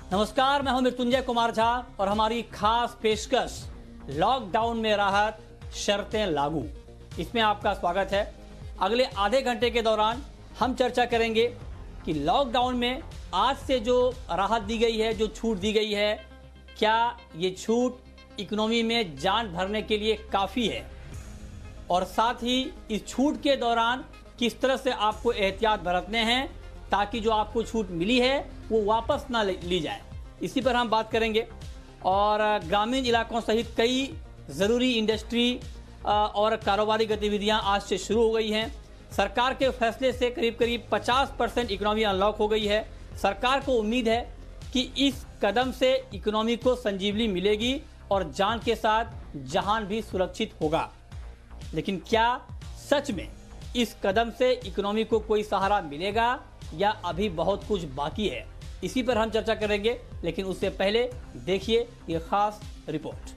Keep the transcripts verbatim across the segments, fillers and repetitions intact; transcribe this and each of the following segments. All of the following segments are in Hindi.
नमस्कार, मैं हूं मृत्युंजय कुमार झा और हमारी खास पेशकश लॉकडाउन में राहत शर्तें लागू, इसमें आपका स्वागत है। अगले आधे घंटे के दौरान हम चर्चा करेंगे कि लॉकडाउन में आज से जो राहत दी गई है, जो छूट दी गई है, क्या ये छूट इकोनॉमी में जान भरने के लिए काफ़ी है, और साथ ही इस छूट के दौरान किस तरह से आपको एहतियात बरतने हैं ताकि जो आपको छूट मिली है वो वापस ना ली जाए। इसी पर हम बात करेंगे। और ग्रामीण इलाकों सहित कई ज़रूरी इंडस्ट्री और कारोबारी गतिविधियां आज से शुरू हो गई हैं। सरकार के फैसले से करीब करीब पचास परसेंट इकोनॉमी अनलॉक हो गई है। सरकार को उम्मीद है कि इस कदम से इकोनॉमी को संजीवनी मिलेगी और जान के साथ जहान भी सुरक्षित होगा। लेकिन क्या सच में इस कदम से इकोनॉमी को कोई सहारा मिलेगा या अभी बहुत कुछ बाकी है? इसी पर हम चर्चा करेंगे, लेकिन उससे पहले देखिए ये खास रिपोर्ट।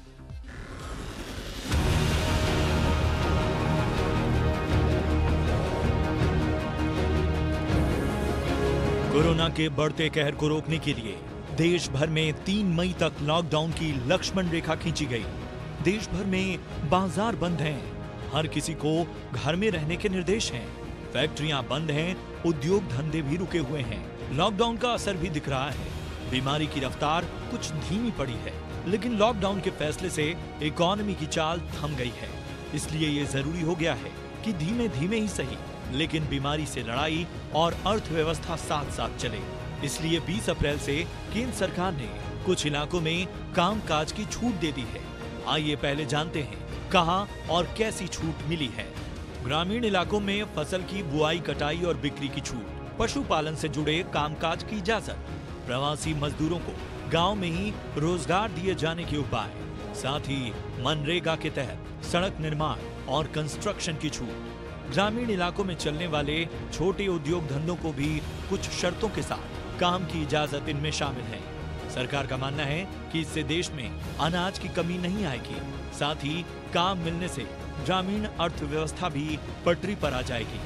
कोरोना के बढ़ते कहर को रोकने के लिए देश भर में तीन मई तक लॉकडाउन की लक्ष्मण रेखा खींची गई। देश भर में बाजार बंद हैं, हर किसी को घर में रहने के निर्देश हैं, फैक्ट्रियां बंद हैं, उद्योग धंधे भी रुके हुए हैं। लॉकडाउन का असर भी दिख रहा है। बीमारी की रफ्तार कुछ धीमी पड़ी है, लेकिन लॉकडाउन के फैसले से इकोनॉमी की चाल थम गई है। इसलिए ये जरूरी हो गया है कि धीमे धीमे ही सही, लेकिन बीमारी से लड़ाई और अर्थव्यवस्था साथ साथ चले। इसलिए बीस अप्रैल से केंद्र सरकार ने कुछ इलाकों में कामकाज की छूट दे दी है। आइए पहले जानते हैं कहां और कैसी छूट मिली है। ग्रामीण इलाकों में फसल की बुआई, कटाई और बिक्री की छूट, पशुपालन से जुड़े कामकाज की इजाजत, प्रवासी मजदूरों को गांव में ही रोजगार दिए जाने के उपाय, साथ ही मनरेगा के तहत सड़क निर्माण और कंस्ट्रक्शन की छूट। ग्रामीण इलाकों में चलने वाले छोटे उद्योग धंधों को भी कुछ शर्तों के साथ काम की इजाजत इनमें शामिल है। सरकार का मानना है कि इससे देश में अनाज की कमी नहीं आएगी, साथ ही काम मिलने से ग्रामीण अर्थव्यवस्था भी पटरी पर आ जाएगी।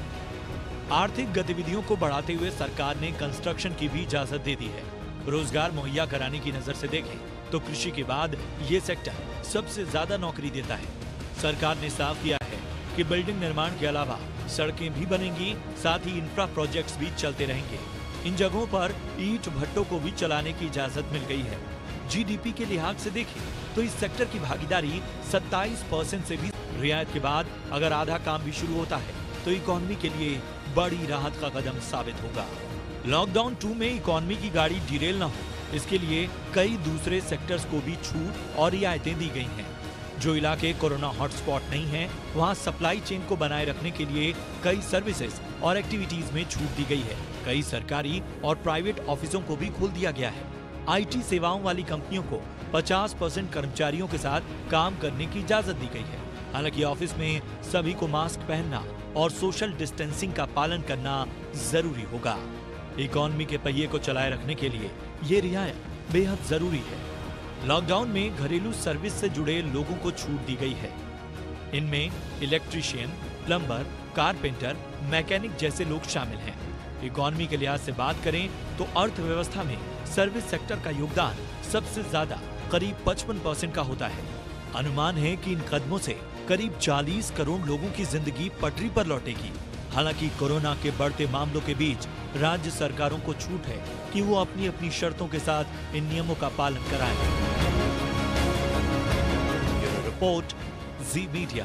आर्थिक गतिविधियों को बढ़ाते हुए सरकार ने कंस्ट्रक्शन की भी इजाजत दे दी है। रोजगार मुहैया कराने की नजर से देखें तो कृषि के बाद ये सेक्टर सबसे ज्यादा नौकरी देता है। सरकार ने साफ किया है कि बिल्डिंग निर्माण के अलावा सड़कें भी बनेंगी, साथ ही इंफ्रा प्रोजेक्ट्स भी चलते रहेंगे। इन जगहों पर ईंट भट्टों को भी चलाने की इजाजत मिल गई है। जीडीपी के लिहाज से देखें तो इस सेक्टर की भागीदारी सत्ताईस परसेंट से भी रियायत के बाद अगर आधा काम भी शुरू होता है तो इकोनॉमी के लिए बड़ी राहत का कदम साबित होगा। लॉकडाउन टू में इकोनॉमी की गाड़ी डिरेल न हो, इसके लिए कई दूसरे सेक्टर्स को भी छूट और रियायतें दी गई हैं। जो इलाके कोरोना हॉटस्पॉट नहीं हैं, वहां सप्लाई चेन को बनाए रखने के लिए कई सर्विसेज और एक्टिविटीज में छूट दी गई है। कई सरकारी और प्राइवेट ऑफिसों को भी खोल दिया गया है। आईटी सेवाओं वाली कंपनियों को पचास परसेंट कर्मचारियों के साथ काम करने की इजाजत दी गई है। हालांकि ऑफिस में सभी को मास्क पहनना और सोशल डिस्टेंसिंग का पालन करना जरूरी होगा। इकोनॉमी के पहिए को चलाए रखने के लिए ये रियायत बेहद जरूरी है। लॉकडाउन में घरेलू सर्विस से जुड़े लोगों को छूट दी गई है। इनमें इलेक्ट्रीशियन, प्लम्बर, कारपेंटर, मैकेनिक जैसे लोग शामिल हैं। इकोनॉमी के लिहाज से बात करें तो अर्थव्यवस्था में सर्विस सेक्टर का योगदान सबसे ज्यादा करीब पचपन परसेंट का होता है। अनुमान है कि इन कदमों से करीब चालीस करोड़ लोगों की जिंदगी पटरी पर लौटेगी। हालांकि कोरोना के बढ़ते मामलों के बीच राज्य सरकारों को छूट है कि वो अपनी अपनी शर्तों के साथ इन नियमों का पालन कराएं। Report Zee media.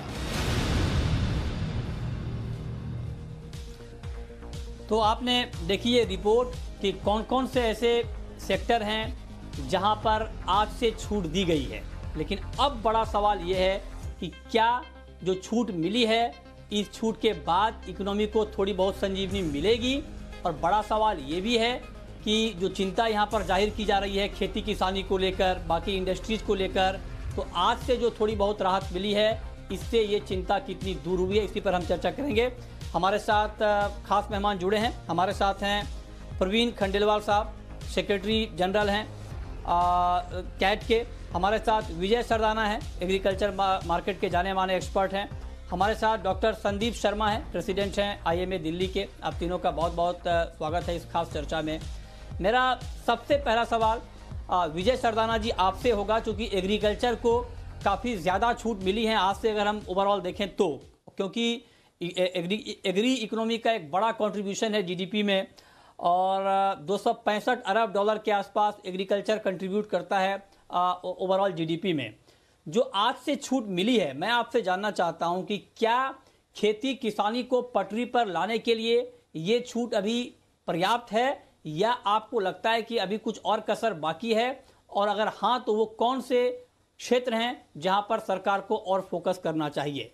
तो आपने देखी ये रिपोर्ट कि कौन कौन से ऐसे सेक्टर हैं जहां पर आज से छूट दी गई है। लेकिन अब बड़ा सवाल यह है कि क्या जो छूट मिली है, इस छूट के बाद इकोनॉमी को थोड़ी बहुत संजीवनी मिलेगी? और बड़ा सवाल ये भी है कि जो चिंता यहाँ पर जाहिर की जा रही है खेती किसानी को लेकर, बाकी इंडस्ट्रीज को लेकर, तो आज से जो थोड़ी बहुत राहत मिली है, इससे ये चिंता कितनी दूर हुई है, इसी पर हम चर्चा करेंगे। हमारे साथ खास मेहमान जुड़े हैं। हमारे साथ हैं प्रवीण खंडेलवाल साहब, सेक्रेटरी जनरल हैं कैट के। हमारे साथ विजय सरदाना है, एग्रीकल्चर मार्केट के जाने माने एक्सपर्ट हैं। हमारे साथ डॉक्टर संदीप शर्मा हैं, प्रेसिडेंट हैं आईएमए दिल्ली के। आप तीनों का बहुत बहुत स्वागत है इस खास चर्चा में। मेरा सबसे पहला सवाल आ, विजय सरदाना जी आपसे होगा, क्योंकि एग्रीकल्चर को काफ़ी ज़्यादा छूट मिली है आज से अगर हम ओवरऑल देखें तो, क्योंकि एग्री एग्री इकोनॉमी का एक बड़ा कंट्रीब्यूशन है जीडीपी में और दो सौ पैंसठ अरब डॉलर के आसपास एग्रीकल्चर कंट्रीब्यूट करता है ओवरऑल जीडीपी में। जो आज से छूट मिली है, मैं आपसे जानना चाहता हूं कि क्या खेती किसानी को पटरी पर लाने के लिए ये छूट अभी पर्याप्त है या आपको लगता है कि अभी कुछ और कसर बाकी है, और अगर हाँ तो वो कौन से क्षेत्र हैं जहां पर सरकार को और फोकस करना चाहिए?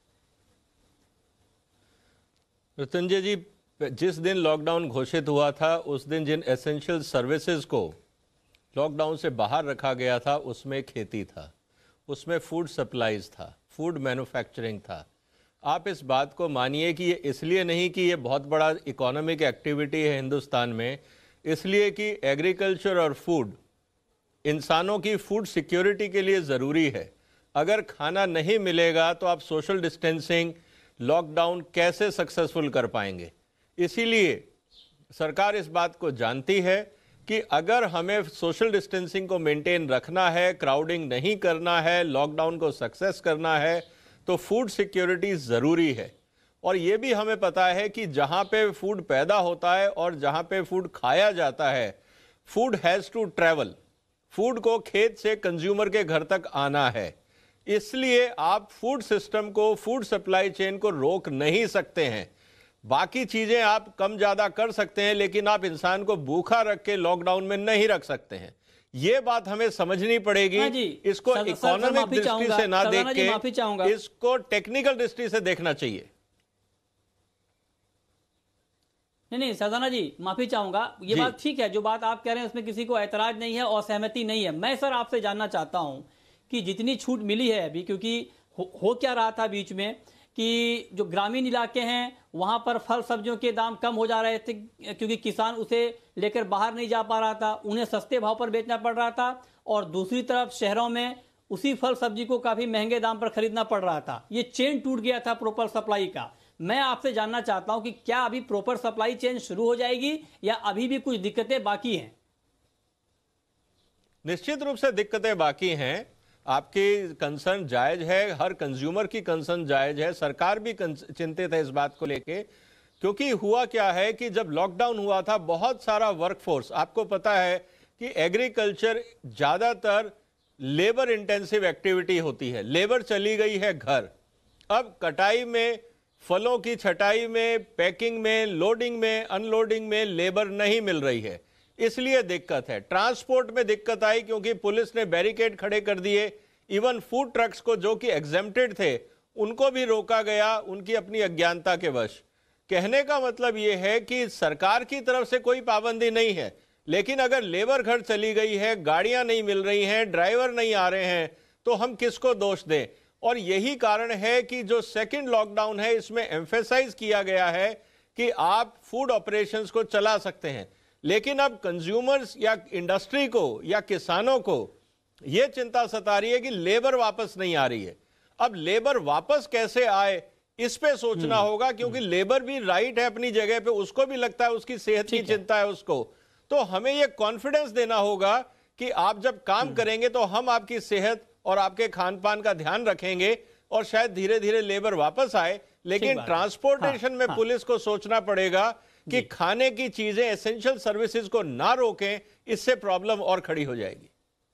मृत्युंजय जी, जिस दिन लॉकडाउन घोषित हुआ था उस दिन जिन एसेंशियल सर्विसेज को लॉकडाउन से बाहर रखा गया था उसमें खेती था, उसमें फूड सप्लाईज था, फूड मैन्युफैक्चरिंग था। आप इस बात को मानिए कि ये इसलिए नहीं कि ये बहुत बड़ा इकोनॉमिक एक्टिविटी है हिंदुस्तान में, इसलिए कि एग्रीकल्चर और फूड इंसानों की फूड सिक्योरिटी के लिए ज़रूरी है। अगर खाना नहीं मिलेगा तो आप सोशल डिस्टेंसिंग, लॉकडाउन कैसे सक्सेसफुल कर पाएंगे? इसीलिए सरकार इस बात को जानती है कि अगर हमें सोशल डिस्टेंसिंग को मेंटेन रखना है, क्राउडिंग नहीं करना है, लॉकडाउन को सक्सेस करना है, तो फूड सिक्योरिटी ज़रूरी है। और ये भी हमें पता है कि जहाँ पे फूड पैदा होता है और जहाँ पे फूड खाया जाता है, food has to travel. Food को खेत से कंज्यूमर के घर तक आना है, इसलिए आप फूड सिस्टम को, फूड सप्लाई चेन को रोक नहीं सकते हैं। बाकी चीजें आप कम ज्यादा कर सकते हैं, लेकिन आप इंसान को भूखा रख के लॉकडाउन में नहीं रख सकते हैं। ये बात हमें समझनी पड़ेगी। हाँ इसको इकोनॉमिक दृष्टि से ना देख के इसको टेक्निकल दृष्टि से देखना चाहिए। नहीं नहीं सरदाना जी, माफी चाहूंगा, ये बात ठीक है, जो बात आप कह रहे हैं उसमें किसी को ऐतराज नहीं है और सहमति नहीं है। मैं सर आपसे जानना चाहता हूं कि जितनी छूट मिली है अभी, क्योंकि हो, हो क्या रहा था बीच में कि जो ग्रामीण इलाके हैं वहां पर फल सब्जियों के दाम कम हो जा रहे थे, क्योंकि किसान उसे लेकर बाहर नहीं जा पा रहा था, उन्हें सस्ते भाव पर बेचना पड़ रहा था, और दूसरी तरफ शहरों में उसी फल सब्जी को काफी महंगे दाम पर खरीदना पड़ रहा था। ये चेन टूट गया था प्रॉपर सप्लाई का। मैं आपसे जानना चाहता हूं कि क्या अभी प्रॉपर सप्लाई चेन शुरू हो जाएगी या अभी भी कुछ दिक्कतें बाकी हैं? निश्चित रूप से दिक्कतें बाकी हैं। आपकी कंसर्न जायज है, हर कंज्यूमर की कंसर्न जायज है, सरकार भी चिंतित है इस बात को लेके। क्योंकि हुआ क्या है कि जब लॉकडाउन हुआ था, बहुत सारा वर्कफोर्स, आपको पता है कि एग्रीकल्चर ज्यादातर लेबर इंटेंसिव एक्टिविटी होती है, लेबर चली गई है घर। अब कटाई में, फलों की छटाई में, पैकिंग में, लोडिंग में, अनलोडिंग में लेबर नहीं मिल रही है, इसलिए दिक्कत है। ट्रांसपोर्ट में दिक्कत आई क्योंकि पुलिस ने बैरिकेड खड़े कर दिए। इवन फूड ट्रक्स को जो कि एग्जेम्प्टेड थे उनको भी रोका गया, उनकी अपनी अज्ञानता के वश। कहने का मतलब यह है कि सरकार की तरफ से कोई पाबंदी नहीं है, लेकिन अगर लेबर घर चली गई है, गाड़ियां नहीं मिल रही हैं, ड्राइवर नहीं आ रहे हैं, तो हम किसको दोष दें? और यही कारण है कि जो सेकेंड लॉकडाउन है इसमें एम्फेसाइज किया गया है कि आप फूड ऑपरेशंस को चला सकते हैं, लेकिन अब कंज्यूमर्स या इंडस्ट्री को या किसानों को यह चिंता सता रही है कि लेबर वापस नहीं आ रही है। अब लेबर वापस कैसे आए इस पे सोचना होगा, क्योंकि लेबर भी राइट है अपनी जगह पे, उसको भी लगता है, उसकी सेहत की चिंता है उसको। तो हमें यह कॉन्फिडेंस देना होगा कि आप जब काम करेंगे तो हम आपकी सेहत और आपके खान पान का ध्यान रखेंगे और शायद धीरे धीरे लेबर वापस आए। लेकिन ट्रांसपोर्टेशन में हाँ, पुलिस को सोचना पड़ेगा कि खाने की चीजें, एसेंशियल सर्विसेज को ना रोकें, इससे प्रॉब्लम और खड़ी हो जाएगी।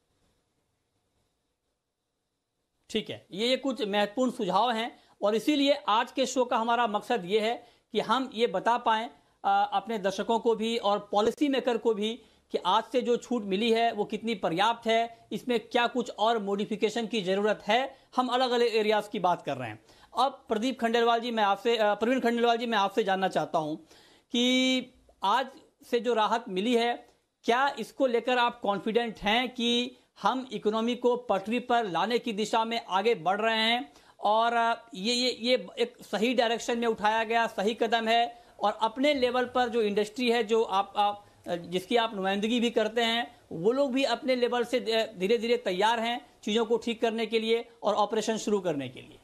ठीक है, ये ये कुछ महत्वपूर्ण सुझाव हैं और इसीलिए आज के शो का हमारा मकसद ये है कि हम ये बता पाएं अपने दर्शकों को भी और पॉलिसी मेकर को भी कि आज से जो छूट मिली है वो कितनी पर्याप्त है, इसमें क्या कुछ और मॉडिफिकेशन की जरूरत है। हम अलग अलग एरियाज की बात कर रहे हैं। अब प्रदीप खंडेलवाल जी, मैं आपसे प्रवीण खंडेलवाल जी मैं आपसे जानना चाहता हूं कि आज से जो राहत मिली है, क्या इसको लेकर आप कॉन्फिडेंट हैं कि हम इकोनॉमी को पटरी पर लाने की दिशा में आगे बढ़ रहे हैं और ये ये ये एक सही डायरेक्शन में उठाया गया सही कदम है, और अपने लेवल पर जो इंडस्ट्री है, जो आप, आप जिसकी आप नुमाइंदगी भी करते हैं, वो लोग भी अपने लेवल से धीरे धीरे तैयार हैं चीजों को ठीक करने के लिए और ऑपरेशन शुरू करने के लिए?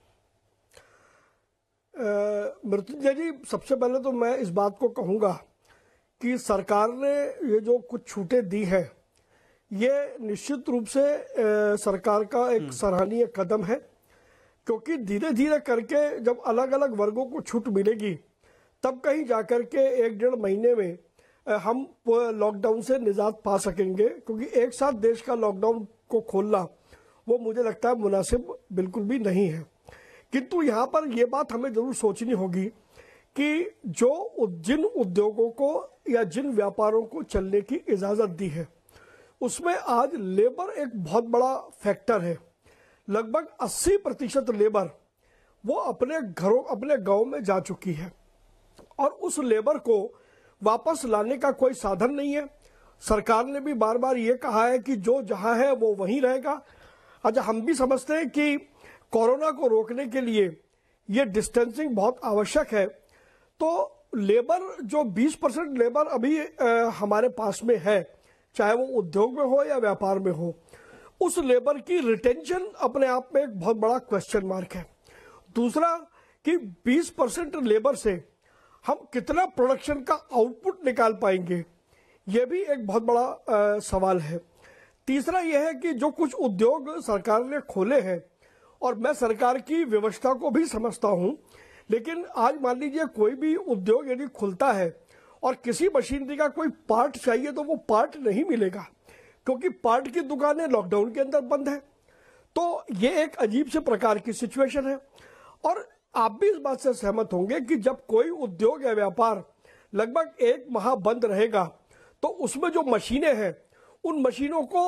मृत्युंजय जी, सबसे पहले तो मैं इस बात को कहूंगा कि सरकार ने ये जो कुछ छूटें दी है, ये निश्चित रूप से आ, सरकार का एक सराहनीय कदम है, क्योंकि धीरे धीरे करके जब अलग अलग वर्गों को छूट मिलेगी तब कहीं जाकर के एक डेढ़ महीने में हम लॉकडाउन से निजात पा सकेंगे। क्योंकि एक साथ देश का लॉकडाउन को खोलना वो मुझे लगता है मुनासिब बिल्कुल भी नहीं है। किंतु यहाँ पर ये बात हमें जरूर सोचनी होगी कि जो जिन उद्योगों को या जिन व्यापारों को चलने की इजाज़त दी है उसमें आज लेबर एक बहुत बड़ा फैक्टर है। लगभग अस्सी प्रतिशत लेबर वो अपने घरों अपने गांव में जा चुकी है और उस लेबर को वापस लाने का कोई साधन नहीं है। सरकार ने भी बार बार ये कहा है कि जो जहां है वो वहीं रहेगा। अच्छा, हम भी समझते हैं कि कोरोना को रोकने के लिए ये डिस्टेंसिंग बहुत आवश्यक है। तो लेबर जो बीस परसेंट लेबर अभी आ, हमारे पास में है, चाहे वो उद्योग में हो या व्यापार में हो, उस लेबर की रिटेंशन अपने आप में एक बहुत बड़ा क्वेश्चन मार्क है। दूसरा कि बीस परसेंट लेबर से हम कितना प्रोडक्शन का आउटपुट निकाल पाएंगे, यह भी एक बहुत बड़ा आ, सवाल है। तीसरा यह है कि जो कुछ उद्योग सरकार ने खोले हैं, और मैं सरकार की व्यवस्था को भी समझता हूं, लेकिन आज मान लीजिए कोई भी उद्योग यदि खुलता है और किसी मशीनरी का कोई पार्ट चाहिए तो वो पार्ट नहीं मिलेगा, क्योंकि पार्ट की दुकानें लॉकडाउन के अंदर बंद है। तो ये एक अजीब से प्रकार की सिचुएशन है। और आप भी इस बात से सहमत होंगे कि जब कोई उद्योग या व्यापार लगभग एक माह बंद रहेगा तो उसमें जो मशीनें हैं उन मशीनों को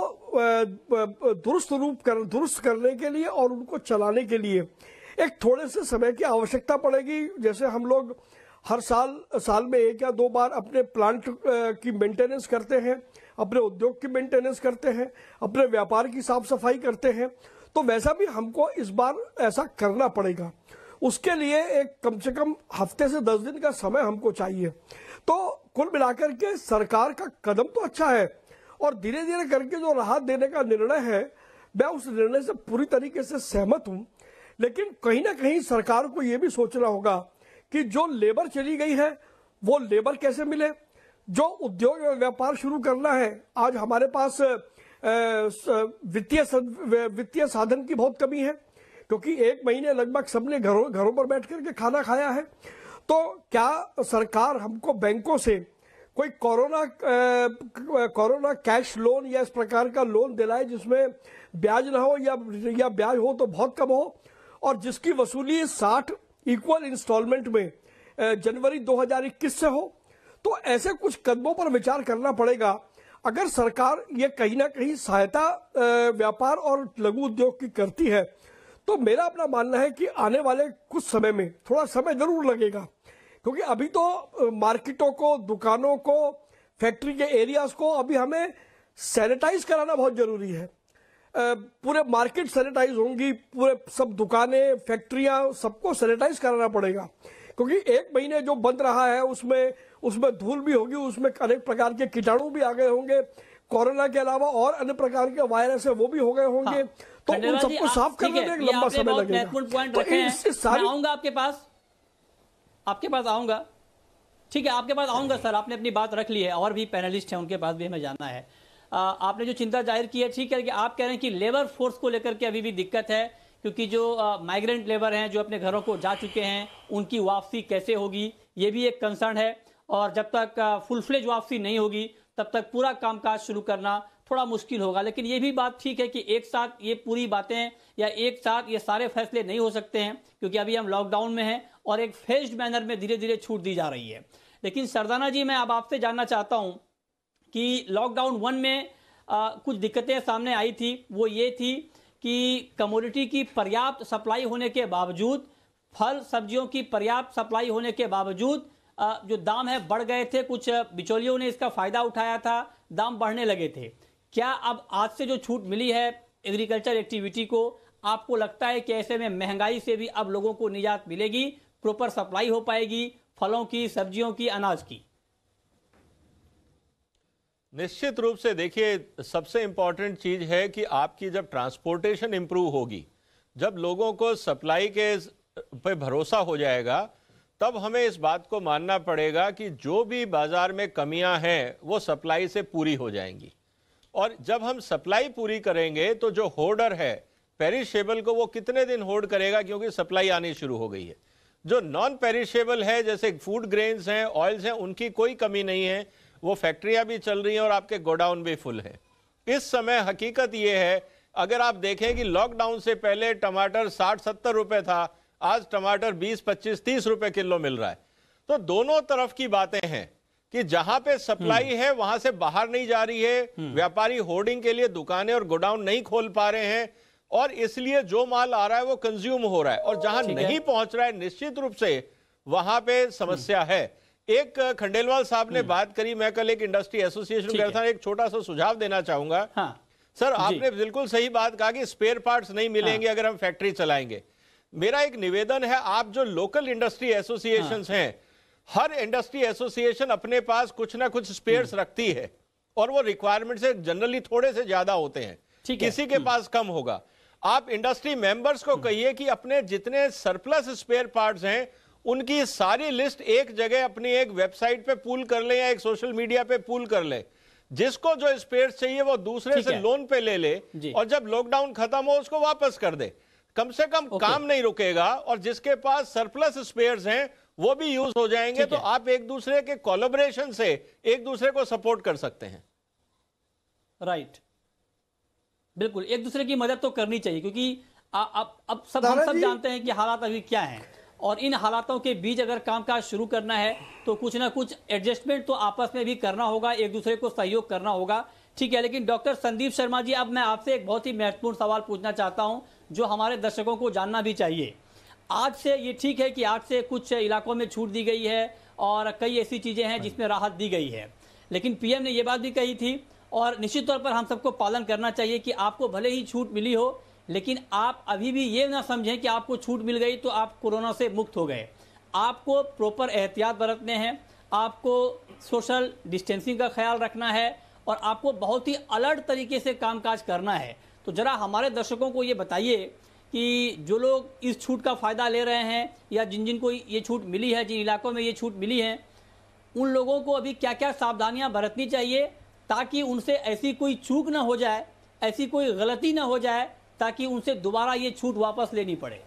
दुरुस्त रूप कर दुरुस्त करने के लिए और उनको चलाने के लिए एक थोड़े से समय की आवश्यकता पड़ेगी। जैसे हम लोग हर साल साल में एक या दो बार अपने प्लांट की मेंटेनेंस करते हैं, अपने उद्योग की मेंटेनेंस करते हैं, अपने व्यापार की साफ सफाई करते हैं, तो वैसा भी हमको इस बार ऐसा करना पड़ेगा। उसके लिए एक कम से कम हफ्ते से दस दिन का समय हमको चाहिए। तो कुल मिलाकर के सरकार का कदम तो अच्छा है और धीरे धीरे करके जो राहत देने का निर्णय है, मैं उस निर्णय से पूरी तरीके से सहमत हूं। लेकिन कहीं ना कहीं सरकार को यह भी सोचना होगा कि जो लेबर चली गई है वो लेबर कैसे मिले। जो उद्योग और व्यापार शुरू करना है, आज हमारे पास वित्तीय वित्तीय साधन की बहुत कमी है, क्योंकि एक महीने लगभग सबने घरों घरों पर बैठ करके खाना खाया है। तो क्या सरकार हमको बैंकों से कोई कोरोना कोरोना कैश लोन या इस प्रकार का लोन दिलाए जिसमें ब्याज ना हो, या या ब्याज हो तो बहुत कम हो, और जिसकी वसूली साठ इक्वल इंस्टॉलमेंट में जनवरी दो हज़ार इक्कीस से हो। तो ऐसे कुछ कदमों पर विचार करना पड़ेगा। अगर सरकार ये कहीं ना कहीं सहायता व्यापार और लघु उद्योग की करती है तो मेरा अपना मानना है कि आने वाले कुछ समय में थोड़ा समय जरूर लगेगा, क्योंकि अभी तो मार्केटों को, दुकानों को, फैक्ट्री के एरियाज को अभी हमें सैनिटाइज कराना बहुत जरूरी है। पूरे मार्केट सैनिटाइज होंगी, पूरे सब दुकानें, फैक्ट्रियां, सबको सैनिटाइज कराना पड़ेगा, क्योंकि एक महीने जो बंद रहा है उसमें उसमें धूल भी होगी, उसमें अनेक प्रकार के कीटाणु भी आ गए होंगे, कोरोना के अलावा और अन्य प्रकार के वायरस है वो भी हो गए होंगे। हाँ। तो उन सबको साफ करने में एक लंबा समय लगेगा। तो इससे सारी... मैं आऊंगा आपके पास आपके पास आऊंगा ठीक है, आपके पास आऊंगा सर। आपने अपनी बात रख ली है, और भी पैनलिस्ट हैं उनके पास भी हमें जाना है। आ, आपने जो चिंता जाहिर की है, ठीक है, कि आप कह रहे हैं कि लेबर फोर्स को लेकर के अभी भी दिक्कत है, क्योंकि जो माइग्रेंट लेबर हैं जो अपने घरों को जा चुके हैं उनकी वापसी कैसे होगी, ये भी एक कंसर्न है। और जब तक फुल फ्लेज वापसी नहीं होगी तब तक पूरा कामकाज शुरू करना थोड़ा मुश्किल होगा। लेकिन ये भी बात ठीक है कि एक साथ ये पूरी बातें या एक साथ ये सारे फैसले नहीं हो सकते हैं, क्योंकि अभी हम लॉकडाउन में हैं और एक फेज्ड मैनर में धीरे धीरे छूट दी जा रही है। लेकिन सरदाना जी, मैं अब आपसे जानना चाहता हूं कि लॉकडाउन वन में आ, कुछ दिक्कतें सामने आई थी। वो ये थी कि कमोडिटी की पर्याप्त सप्लाई होने के बावजूद, फल सब्जियों की पर्याप्त सप्लाई होने के बावजूद जो दाम है बढ़ गए थे। कुछ बिचौलियों ने इसका फायदा उठाया था, दाम बढ़ने लगे थे। क्या अब आज से जो छूट मिली है एग्रीकल्चर एक्टिविटी को, आपको लगता है कि ऐसे में महंगाई से भी अब लोगों को निजात मिलेगी, प्रॉपर सप्लाई हो पाएगी फलों की, सब्जियों की, अनाज की? निश्चित रूप से देखिए, सबसे इंपॉर्टेंट चीज है कि आपकी जब ट्रांसपोर्टेशन इंप्रूव होगी, जब लोगों को सप्लाई के पे भरोसा हो जाएगा, तब हमें इस बात को मानना पड़ेगा कि जो भी बाजार में कमियां हैं वो सप्लाई से पूरी हो जाएंगी। और जब हम सप्लाई पूरी करेंगे तो जो होर्डर है पेरिशेबल को वो कितने दिन होल्ड करेगा, क्योंकि सप्लाई आनी शुरू हो गई है। जो नॉन पेरिशेबल है जैसे फूड ग्रेन्स हैं, ऑयल्स हैं, उनकी कोई कमी नहीं है, वो फैक्ट्रियां भी चल रही हैं और आपके गोडाउन भी फुल है। इस समय हकीकत ये है, अगर आप देखें कि लॉकडाउन से पहले टमाटर साठ सत्तर रुपए था, आज टमाटर बीस पच्चीस तीस रुपए किलो मिल रहा है। तो दोनों तरफ की बातें हैं कि जहां पे सप्लाई है वहां से बाहर नहीं जा रही है, व्यापारी होर्डिंग के लिए दुकानें और गोडाउन नहीं खोल पा रहे हैं, और इसलिए जो माल आ रहा है वो कंज्यूम हो रहा है, और जहां नहीं पहुंच रहा है निश्चित रूप से वहां पे समस्या है। एक खंडेलवाल साहब ने बात करी, मैं कल एक इंडस्ट्री एसोसिएशन गया था, एक छोटा सा सुझाव देना चाहूंगा। हाँ। सर आपने बिल्कुल सही बात कहा कि स्पेयर पार्ट्स नहीं मिलेंगे हाँ। अगर हम फैक्ट्री चलाएंगे। मेरा एक निवेदन है, आप जो लोकल इंडस्ट्री एसोसिएशंस हाँ। हैं, हर इंडस्ट्री एसोसिएशन अपने पास कुछ ना कुछ स्पेयर्स रखती है, और वो रिक्वायरमेंट से जनरली थोड़े से ज्यादा होते हैं, किसी के पास कम होगा। आप इंडस्ट्री मेंबर्स को कहिए कि अपने जितने सरप्लस स्पेयर पार्ट्स हैं उनकी सारी लिस्ट एक जगह अपनी एक वेबसाइट पे पूल कर ले या एक सोशल मीडिया पे पूल कर ले। जिसको जो स्पेयर्स चाहिए वो दूसरे से लोन पे ले ले, और जब लॉकडाउन खत्म हो उसको वापस कर दे। कम से कम काम नहीं रुकेगा, और जिसके पास सरप्लस स्पेयर्स हैं वो भी यूज हो जाएंगे। तो आप एक दूसरे के कोलैबोरेशन से एक दूसरे को सपोर्ट कर सकते हैं। राइट, बिल्कुल, एक दूसरे की मदद तो करनी चाहिए, क्योंकि अब अब सब हम सब जानते हैं कि हालात अभी क्या हैं, और इन हालातों के बीच अगर कामकाज शुरू करना है तो कुछ ना कुछ एडजस्टमेंट तो आपस में भी करना होगा, एक दूसरे को सहयोग करना होगा। ठीक है, लेकिन डॉक्टर संदीप शर्मा जी, अब मैं आपसे एक बहुत ही महत्वपूर्ण सवाल पूछना चाहता हूं जो हमारे दर्शकों को जानना भी चाहिए। आज से ये ठीक है कि आज से कुछ इलाकों में छूट दी गई है और कई ऐसी चीजें हैं जिसमें राहत दी गई है, लेकिन पीएम ने ये बात भी कही थी, और निश्चित तौर पर हम सबको पालन करना चाहिए कि आपको भले ही छूट मिली हो, लेकिन आप अभी भी ये ना समझें कि आपको छूट मिल गई तो आप कोरोना से मुक्त हो गए। आपको प्रॉपर एहतियात बरतने हैं, आपको सोशल डिस्टेंसिंग का ख्याल रखना है, और आपको बहुत ही अलर्ट तरीके से कामकाज करना है। तो जरा हमारे दर्शकों को ये बताइए कि जो लोग इस छूट का फायदा ले रहे हैं या जिन जिन को ये छूट मिली है, जिन इलाकों में ये छूट मिली है, उन लोगों को अभी क्या क्या सावधानियां बरतनी चाहिए ताकि उनसे ऐसी कोई चूक ना हो जाए, ऐसी कोई गलती ना हो जाए, ताकि उनसे दोबारा ये छूट वापस लेनी पड़े।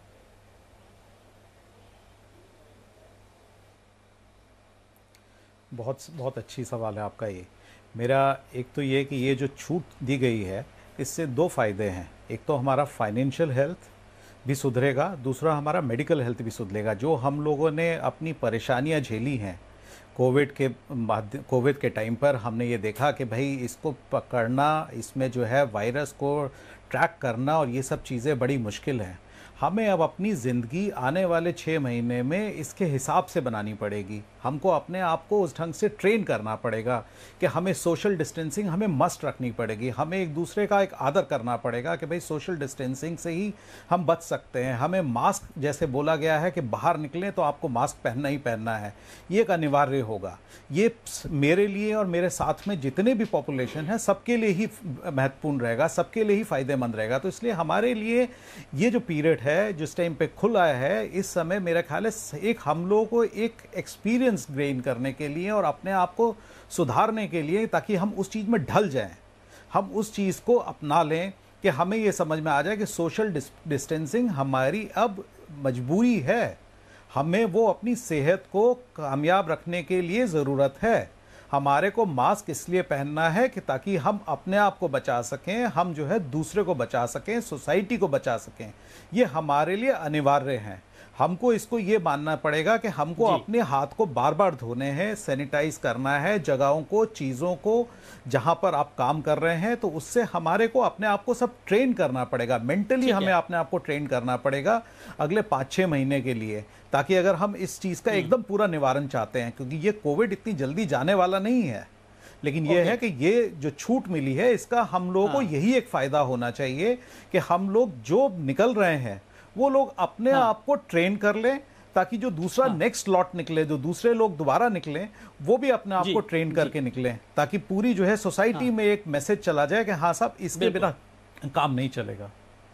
बहुत बहुत अच्छी सवाल है आपका ये। मेरा एक तो ये कि ये जो छूट दी गई है इससे दो फायदे हैं। एक तो हमारा फाइनेंशियल हेल्थ भी सुधरेगा, दूसरा हमारा मेडिकल हेल्थ भी सुधरेगा। जो हम लोगों ने अपनी परेशानियां झेली हैं कोविड के माध्यम कोविड के टाइम पर, हमने ये देखा कि भाई इसको पकड़ना, इसमें जो है वायरस को ट्रैक करना और ये सब चीज़ें बड़ी मुश्किल हैं। हमें अब अपनी ज़िंदगी आने वाले छः महीने में इसके हिसाब से बनानी पड़ेगी। हमको अपने आप को उस ढंग से ट्रेन करना पड़ेगा कि हमें सोशल डिस्टेंसिंग हमें मस्ट रखनी पड़ेगी। हमें एक दूसरे का एक आदर करना पड़ेगा कि भाई सोशल डिस्टेंसिंग से ही हम बच सकते हैं। हमें मास्क, जैसे बोला गया है कि बाहर निकलें तो आपको मास्क पहनना ही पहनना है, ये एक अनिवार्य होगा। ये मेरे लिए और मेरे साथ में जितने भी पॉपुलेशन है सबके लिए ही महत्वपूर्ण रहेगा, सबके लिए ही फ़ायदेमंद रहेगा। तो इसलिए हमारे लिए ये जो पीरियड है जिस टाइम पे खुला है, इस समय मेरा ख्याल है एक हम लोगों को एक एक्सपीरियंस गेन करने के लिए और अपने आप को सुधारने के लिए, ताकि हम उस चीज़ में ढल जाएं, हम उस चीज़ को अपना लें कि हमें ये समझ में आ जाए कि सोशल डिस्टेंसिंग हमारी अब मजबूरी है। हमें वो अपनी सेहत को कामयाब रखने के लिए ज़रूरत है। हमारे को मास्क इसलिए पहनना है कि ताकि हम अपने आप को बचा सकें, हम जो है दूसरे को बचा सकें, सोसाइटी को बचा सकें। ये हमारे लिए अनिवार्य है। हमको इसको ये मानना पड़ेगा कि हमको अपने हाथ को बार बार धोने हैं, सैनिटाइज करना है जगहों को, चीज़ों को, जहाँ पर आप काम कर रहे हैं। तो उससे हमारे को अपने आप को सब ट्रेन करना पड़ेगा, मेंटली हमें अपने आप को ट्रेन करना पड़ेगा अगले पाँच छः महीने के लिए, ताकि अगर हम इस चीज़ का एकदम पूरा निवारण चाहते हैं, क्योंकि ये कोविड इतनी जल्दी जाने वाला नहीं है। लेकिन ये है कि ये जो छूट मिली है इसका हम लोगों को यही एक फ़ायदा होना चाहिए कि हम लोग जो निकल रहे हैं वो लोग अपने हाँ। आप को ट्रेन कर लें, ताकि जो दूसरा हाँ। नेक्स्ट लॉट निकले, जो दूसरे लोग दोबारा निकलें, वो भी अपने आप को ट्रेन करके निकलें, ताकि पूरी जो है सोसाइटी हाँ। में एक मैसेज चला जाए कि हाँ साहब इसके बिना काम नहीं चलेगा।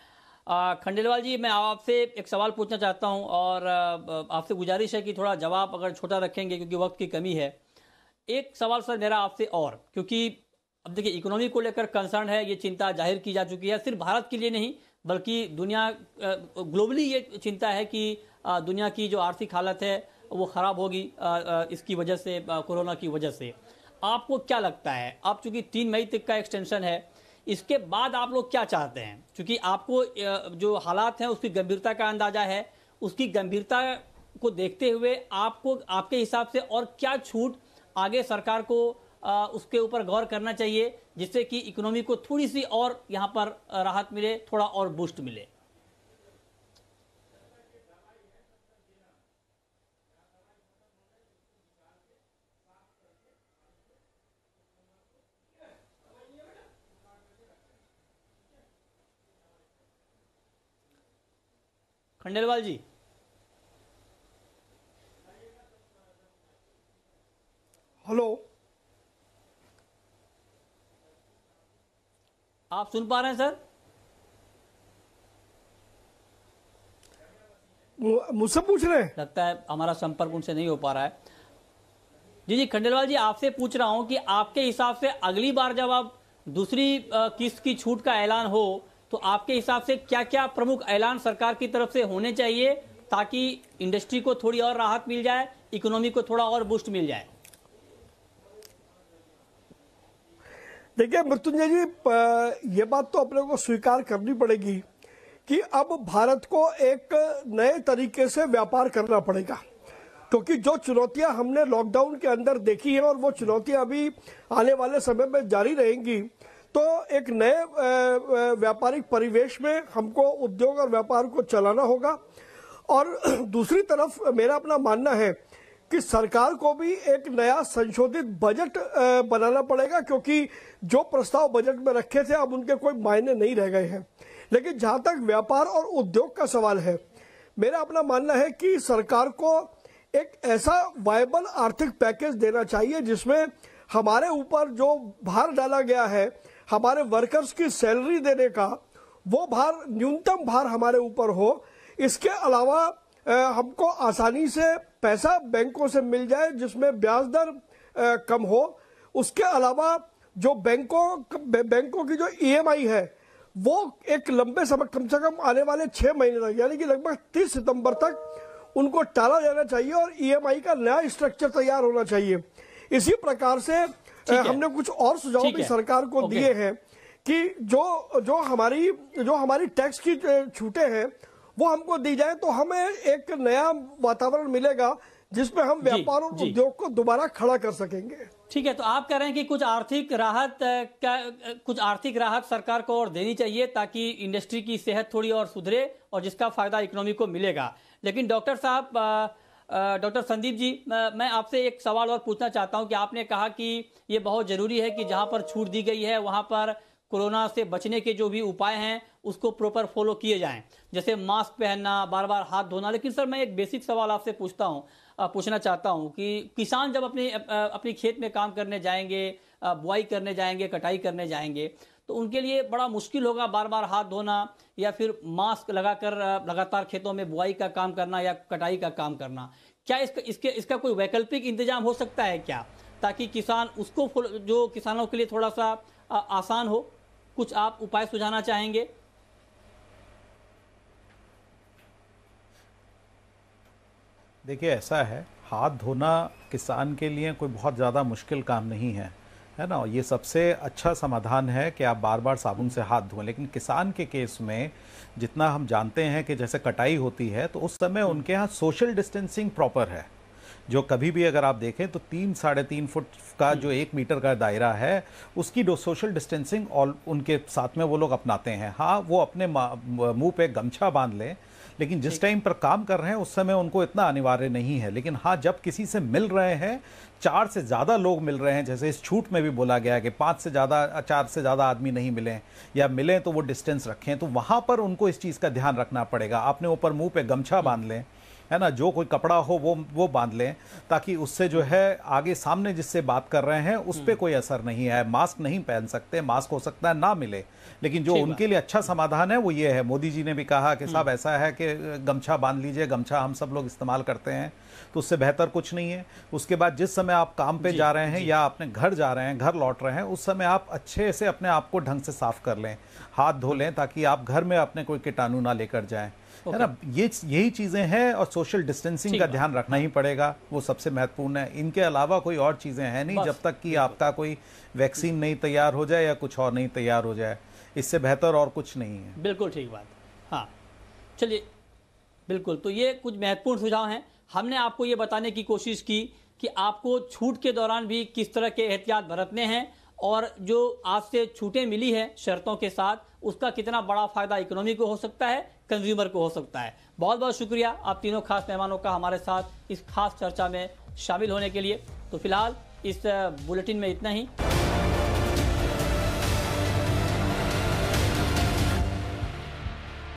खंडेलवाल जी, मैं आपसे एक सवाल पूछना चाहता हूं और आपसे गुजारिश है कि थोड़ा जवाब अगर छोटा रखेंगे क्योंकि वक्त की कमी है। एक सवाल सर मेरा आपसे, और क्योंकि अब देखिए इकोनॉमी को लेकर कंसर्न है, ये चिंता जाहिर की जा चुकी है, सिर्फ भारत के लिए नहीं बल्कि दुनिया ग्लोबली ये चिंता है कि दुनिया की जो आर्थिक हालत है वो ख़राब होगी इसकी वजह से, कोरोना की वजह से। आपको क्या लगता है, आप चूंकि तीन मई तक का एक्सटेंशन है, इसके बाद आप लोग क्या चाहते हैं? क्योंकि आपको जो हालात हैं उसकी गंभीरता का अंदाजा है, उसकी गंभीरता को देखते हुए आपको आपके हिसाब से और क्या छूट आगे सरकार को आ, उसके ऊपर गौर करना चाहिए जिससे कि इकोनॉमी को थोड़ी सी और यहाँ पर राहत मिले, थोड़ा और बूस्ट मिले? खंडेलवाल जी, हेलो, आप सुन पा रहे हैं सर? मुझसे पूछ रहे हैं? लगता है हमारा संपर्क उनसे नहीं हो पा रहा है। जी जी खंडेलवाल जी, आपसे पूछ रहा हूं कि आपके हिसाब से अगली बार जब आप दूसरी किस्त की छूट का ऐलान हो तो आपके हिसाब से क्या क्या प्रमुख ऐलान सरकार की तरफ से होने चाहिए ताकि इंडस्ट्री को थोड़ी और राहत मिल जाए, इकोनॉमी को थोड़ा और बूस्ट मिल जाए? देखिए मृत्युंजय जी, ये बात तो अपने को स्वीकार करनी पड़ेगी कि अब भारत को एक नए तरीके से व्यापार करना पड़ेगा, क्योंकि जो चुनौतियां हमने लॉकडाउन के अंदर देखी है और वो चुनौतियां अभी आने वाले समय में जारी रहेंगी, तो एक नए व्यापारिक परिवेश में हमको उद्योग और व्यापार को चलाना होगा। और दूसरी तरफ मेरा अपना मानना है कि सरकार को भी एक नया संशोधित बजट बनाना पड़ेगा, क्योंकि जो प्रस्ताव बजट में रखे थे अब उनके कोई मायने नहीं रह गए हैं। लेकिन जहां तक व्यापार और उद्योग का सवाल है, मेरा अपना मानना है कि सरकार को एक ऐसा वायबल आर्थिक पैकेज देना चाहिए जिसमें हमारे ऊपर जो भार डाला गया है, हमारे वर्कर्स की सैलरी देने का, वो भार, न्यूनतम भार हमारे ऊपर हो। इसके अलावा हमको आसानी से पैसा बैंकों से मिल जाए जिसमें ब्याज दर कम हो। उसके अलावा जो बैंकों बैंकों की जो ईएमआई है वो एक लंबे समय, कम से कम आने वाले छह महीने तक, यानी कि लगभग तीस सितंबर तक उनको टाला जाना चाहिए और ईएमआई का नया स्ट्रक्चर तैयार होना चाहिए। इसी प्रकार से हमने कुछ और सुझाव भी सरकार को दिए हैं कि जो जो हमारी जो हमारी टैक्स की छूटें हैं वो हमको दी जाए, तो हमें एक नया वातावरण मिलेगा जिसमें हम व्यापार और उद्योग को दोबारा खड़ा कर सकेंगे। ठीक है, तो आप कह रहे हैं कि कुछ आर्थिक राहत का कुछ आर्थिक राहत सरकार को और देनी चाहिए ताकि इंडस्ट्री की सेहत थोड़ी और सुधरे और जिसका फायदा इकोनॉमी को मिलेगा। लेकिन डॉक्टर साहब, डॉक्टर संदीप जी, मैं आपसे एक सवाल और पूछना चाहता हूं कि आपने कहा कि ये बहुत जरूरी है कि जहां पर छूट दी गई है वहां पर कोरोना से बचने के जो भी उपाय हैं उसको प्रॉपर फॉलो किए जाएं, जैसे मास्क पहनना, बार बार हाथ धोना। लेकिन सर मैं एक बेसिक सवाल आपसे पूछता हूं पूछना चाहता हूं कि किसान जब अपने अपनी खेत में काम करने जाएंगे, बुआई करने जाएंगे, कटाई करने जाएंगे, तो उनके लिए बड़ा मुश्किल होगा बार बार हाथ धोना या फिर मास्क लगाकर लगातार खेतों में बुआई का काम करना या कटाई का काम करना। क्या इसका इसके इसका कोई वैकल्पिक इंतजाम हो सकता है क्या, ताकि किसान उसको, जो किसानों के लिए थोड़ा सा आसान हो? कुछ आप उपाय सुझाना चाहेंगे? देखिए, ऐसा है, हाथ धोना किसान के लिए कोई बहुत ज़्यादा मुश्किल काम नहीं है, है ना। ये सबसे अच्छा समाधान है कि आप बार बार साबुन से हाथ धोएं। लेकिन किसान के केस में जितना हम जानते हैं कि जैसे कटाई होती है तो उस समय उनके यहाँ सोशल डिस्टेंसिंग प्रॉपर है, जो कभी भी अगर आप देखें तो तीन साढ़े तीन फुट का जो एक मीटर का दायरा है उसकी जो सोशल डिस्टेंसिंग और उनके साथ में वो लोग अपनाते हैं। हाँ, वो अपने मुंह पे गमछा बांध लें, लेकिन जिस टाइम पर काम कर रहे हैं उस समय उनको इतना अनिवार्य नहीं है। लेकिन हाँ, जब किसी से मिल रहे हैं, चार से ज़्यादा लोग मिल रहे हैं, जैसे इस छूट में भी बोला गया कि पाँच से ज़्यादा चार से ज़्यादा आदमी नहीं मिलें या मिलें तो वो डिस्टेंस रखें, तो वहाँ पर उनको इस चीज़ का ध्यान रखना पड़ेगा। अपने ऊपर मुंह पे गमछा बांध लें है ना, जो कोई कपड़ा हो वो वो बांध लें, ताकि उससे जो है आगे सामने जिससे बात कर रहे हैं उस पर कोई असर नहीं है। मास्क नहीं पहन सकते, मास्क हो सकता है ना मिले, लेकिन जो उनके लिए अच्छा समाधान है वो ये है। मोदी जी ने भी कहा कि साहब ऐसा है कि गमछा बांध लीजिए, गमछा हम सब लोग इस्तेमाल करते हैं, तो उससे बेहतर कुछ नहीं है। उसके बाद जिस समय आप काम पे जा रहे हैं या अपने घर जा रहे हैं, घर लौट रहे हैं, उस समय आप अच्छे से अपने आप को ढंग से साफ कर लें, हाथ धो लें, ताकि आप घर में अपने कोई कीटाणु ना लेकर जाएं, है ना। ये यही चीजें हैं, और सोशल डिस्टेंसिंग का ध्यान रखना ही पड़ेगा, वो सबसे महत्वपूर्ण है। इनके अलावा कोई और चीजें हैं नहीं, जब तक कि आपका कोई वैक्सीन नहीं तैयार हो जाए या कुछ और नहीं तैयार हो जाए, इससे बेहतर और कुछ नहीं है। बिल्कुल ठीक बात। हाँ चलिए, बिल्कुल, तो ये कुछ महत्वपूर्ण सुझाव हैं। हमने आपको ये बताने की कोशिश की कि आपको छूट के दौरान भी किस तरह के एहतियात बरतने हैं, और जो आज से छूटें मिली है शर्तों के साथ, उसका कितना बड़ा फायदा इकोनॉमी को हो सकता है, कंज्यूमर को हो सकता है। बहुत बहुत शुक्रिया आप तीनों खास मेहमानों का हमारे साथ इस खास चर्चा में शामिल होने के लिए। तो फिलहाल इस बुलेटिन में इतना ही।